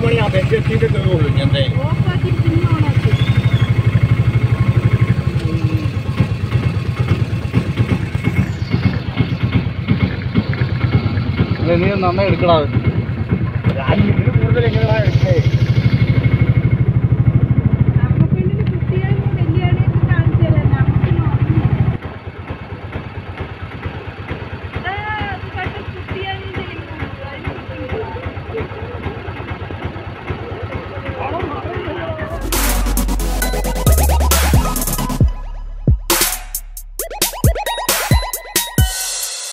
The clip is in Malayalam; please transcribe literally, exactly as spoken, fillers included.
മണി ആ ബെഞ്ച് എത്തിയിട്ട് കയറുള്ളൂ എന്തായാലും. നീ നന്നായി എടുക്കടാ. ഇതിന് കൂടുതൽ എങ്ങനെയാണ് എടുക്കേ?